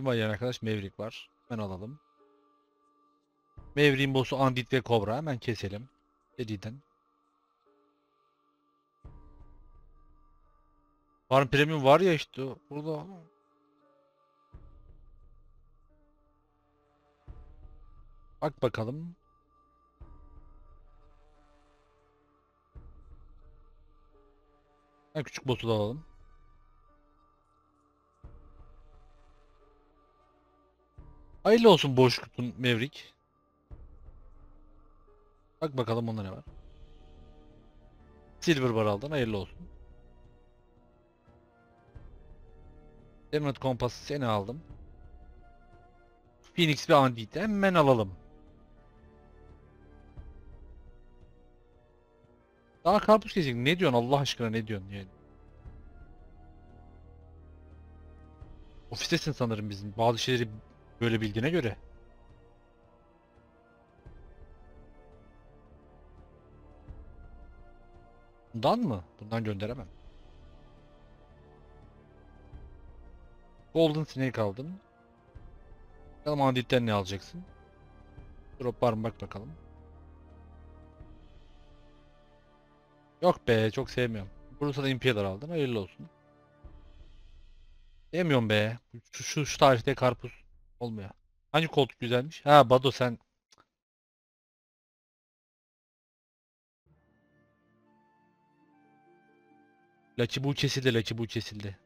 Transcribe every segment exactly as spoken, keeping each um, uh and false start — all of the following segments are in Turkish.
Kim var yani arkadaş? Maverick var. Hemen alalım. Maverick'in boss'u Undead ve Cobra. Hemen keselim. Dediden. Farm Premium var ya işte. Burada. Bak bakalım. En küçük boss'u da alalım. Hayırlı olsun boş kutun Maverick. Bak bakalım onda ne var. Silver Bar aldın. Hayırlı olsun. Emerald Compass seni aldım. Phoenix ve Undead'i hemen alalım. Daha karpuz kesecek. Ne diyorsun Allah aşkına ne diyorsun yani? Ofistesin sanırım bizim. Bazı şeyleri böyle bildiğine göre. Bundan mı? Bundan gönderemem. Golden Snake aldın. Bakalım Undead'den ne alacaksın? Drop var mı bak bakalım. Yok be çok sevmiyorum. Bursa'da Impaler aldın. Hayırlı olsun. Sevmiyorum be. Şu, şu, şu tarihte karpuz olmuyor. Hangi koltuk güzelmiş? Ha Bado sen. Lucky bu kesildi. Lucky bu kesildi.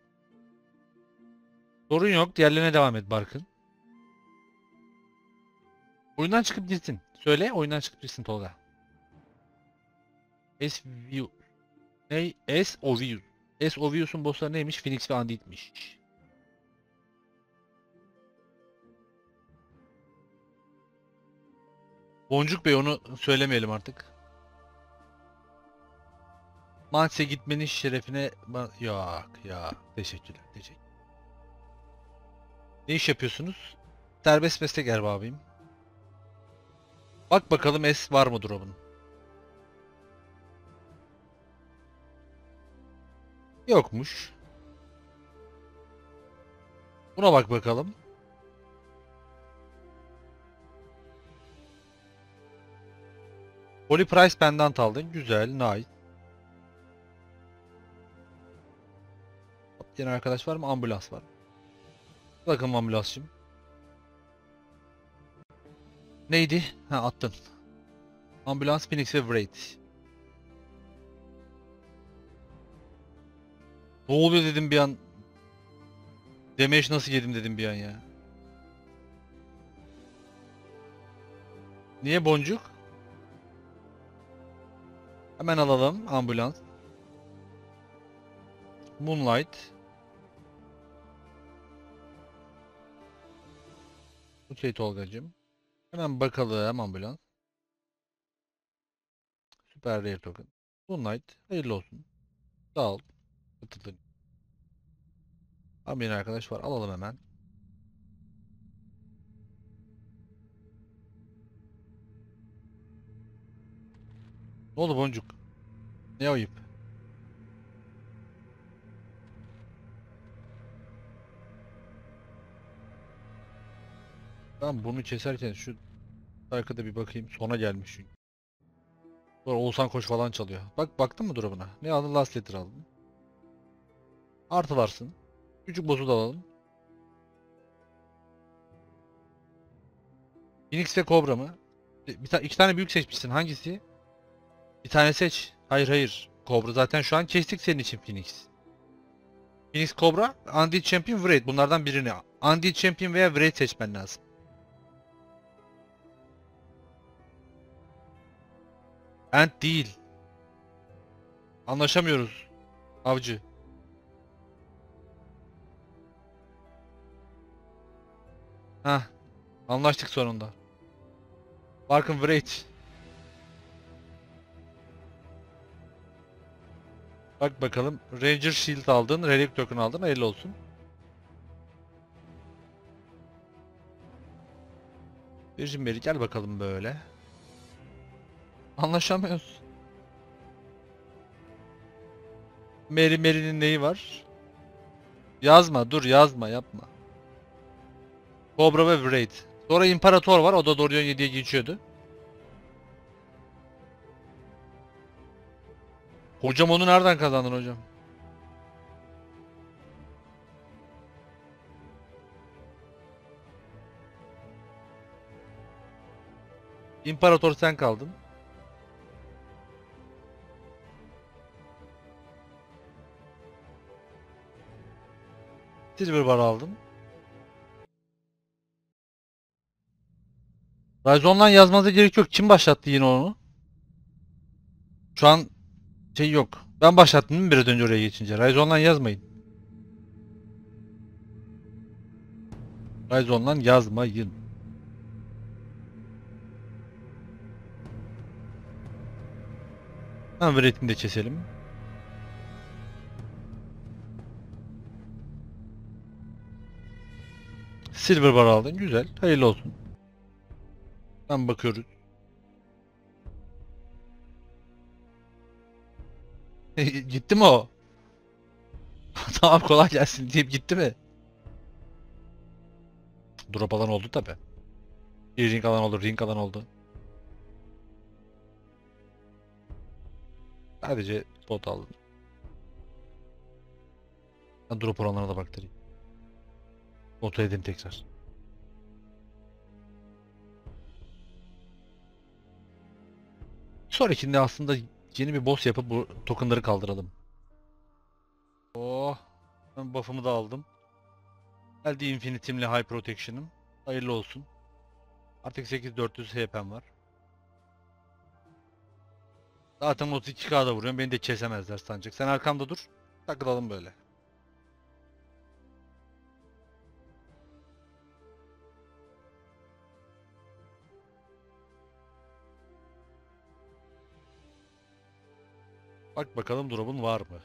Sorun yok. Diğerlerine devam et Barkın. Oyundan çıkıp gitsin. Söyle oyundan çıkıp gitsin Tolga. S View. Ne? S Ovius. S Ovius'un bossları neymiş? Phoenix ve Undead'miş. Boncuk Bey onu söylemeyelim artık. Manches'e gitmenin şerefine... ba- Yok ya. Teşekkürler. Teşekkür. Ne iş yapıyorsunuz? Serbest meslek erbabıyım. Bak bakalım S var mı drop'un? Yokmuş. Buna bak bakalım. Holy Price pendant aldın. Güzel. Nice. Yeni arkadaş var mı? Ambulans var. Bakın ambulansçım. Neydi? Ha attın. Ambulans, Phoenix ve Wraith. Ne oluyor dedim bir an. Damage nasıl yedim dedim bir an ya. Niye boncuk? Hemen alalım ambulans. Moonlight. Okey Tolgacığım. Hemen bakalım ambulans. Süper Rare Token. Moonlight. Hayırlı olsun. Sağ ol. Katıldın. Tam yeni arkadaş var. Alalım hemen. Ne oldu boncuk? Ne ayıp? Ben bunu keserken şu arkada bir bakayım. Sona gelmiş çünkü. Sonra Oğuzhan Koç falan çalıyor. Bak baktın mı durumuna? Ne aldın? Last Letter aldın. Artılarsın. Küçük boss'u da alalım. Phoenix ve Cobra mı? Bir ta iki tane büyük seçmişsin. Hangisi? Bir tane seç. Hayır hayır. Cobra zaten şu an kestik senin için Phoenix. Phoenix Cobra, Undead Champion, Wraith. Bunlardan birini. Undead Champion veya Wraith seçmen lazım. Ant değil. Anlaşamıyoruz. Avcı. Hah. Anlaştık sonunda. Barkın Wraith. Bak bakalım. Ranger Shield aldın. Relic Token aldın. Hayırlı olsun. Virgin Mary gel bakalım böyle. Anlaşamıyoruz. Mary Mary'nin neyi var? Yazma dur yazma yapma. Cobra ve Wraith. Sonra İmparator var. O da Dorion yediye geçiyordu. Hocam onu nereden kazandın hocam? İmparator sen kaldın. Silver Bar aldım. Rise Online yazmanıza gerek yok. Kim başlattı yine onu? Şu an şey yok. Ben başlattım değil mi biraz önce oraya geçince? Rise Online yazmayın. Rise Online yazmayın. Hemen üretimi de keselim. Silver Bar aldın. Güzel. Hayırlı olsun. Ben bakıyoruz. Gitti mi o? Tamam kolay gelsin deyip gitti mi? Drop alan oldu tabi. Bir ring alan oldu, ring alan oldu. Sadece spot aldım. Ben drop oranlarına da baktırayım. Botu edeyim tekrar. Sonrakinde aslında yeni bir boss yapıp bu tokenları kaldıralım. Oh, ben buff'ımı da aldım. Geldi Infinity'mle High Protection'ım. Hayırlı olsun. Artık sekiz bin dört yüz H P'm var. Zaten otuz iki K'da vuruyorum. Beni de kesemezler sancak. Sen arkamda dur. Takılalım böyle. Bak bakalım drop'un var mı?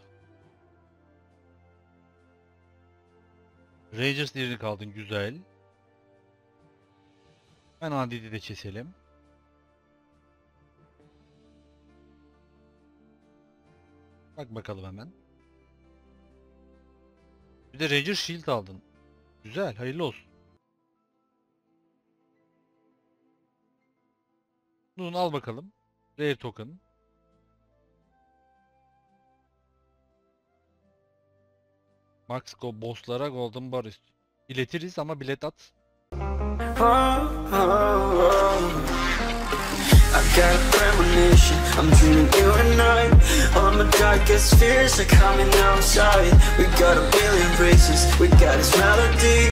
Rangers yerini kaldın. Güzel. Ben Andit'i de keselim. Bak bakalım hemen. Bir de Ranger Shield aldın. Güzel, hayırlı olsun. Bunu al bakalım. Rare token. Max Go boss'lara Golden Bar istiyor. İletiriz ama bilet at. I got a premonition, I'm dreaming you and I. All my darkest fears are coming outside. We got a billion races, we got this melody.